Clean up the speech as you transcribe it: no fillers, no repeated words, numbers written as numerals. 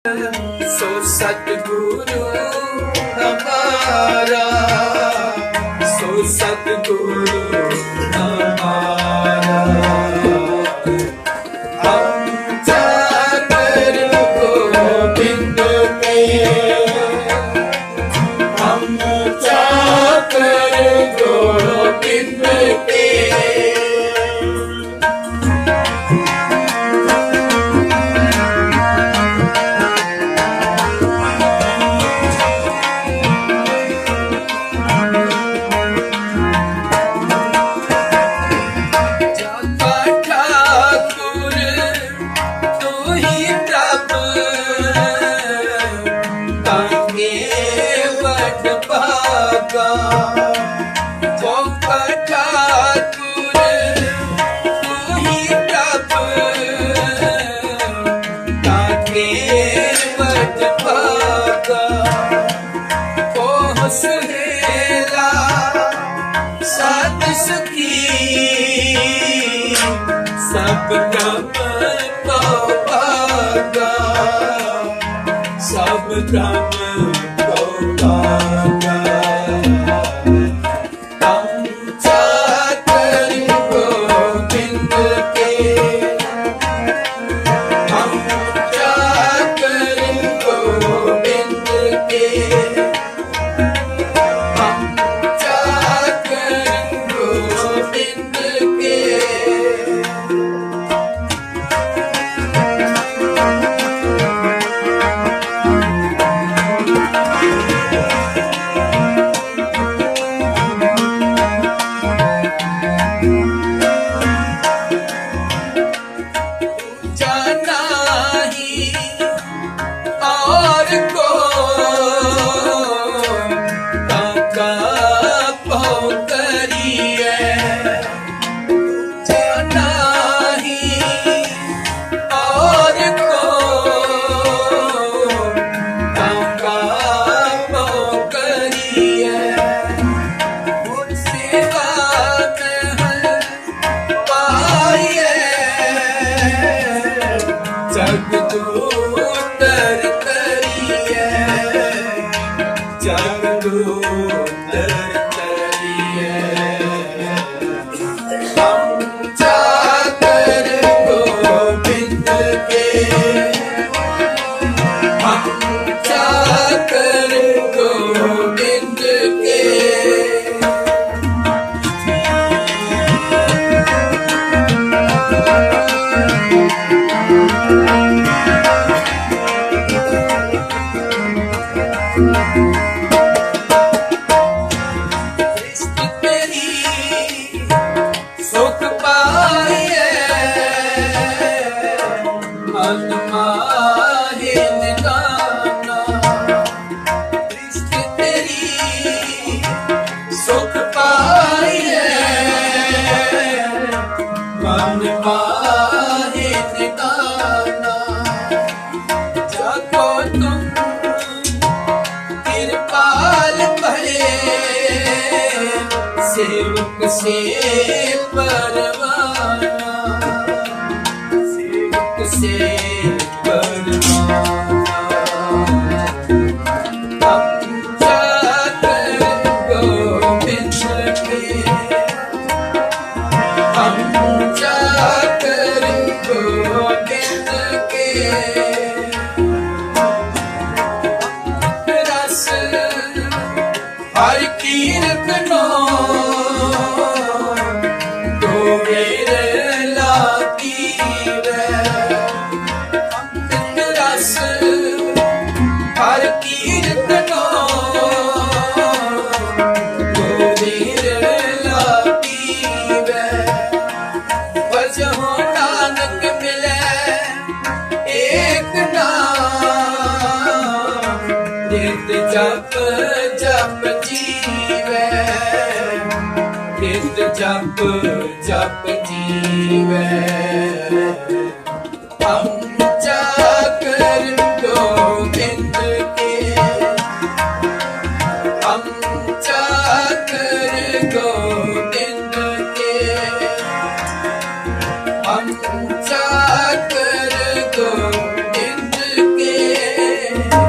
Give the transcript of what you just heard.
सो सतगुरु हमारा, सो सतगुरु हमारा। हम जाकर गोविंद के, हम जाकर गोविंद के। सब काम को भागा, सब काम को भागा। हम जाकर गोविंद के, हम जाकर गोविंद के, हम जाकर गोविंद के। सेवक से परवाना, सेवक से परवाना। हम जाकर गोविंद के, हम जाकर गोविंद के। रस हर कीर्तनो जप जप जीवे, नित जप जप जीवे। हम जाकर गोविंद के, हम जाकर गोविंद के, हम जाकर गोविंद के। के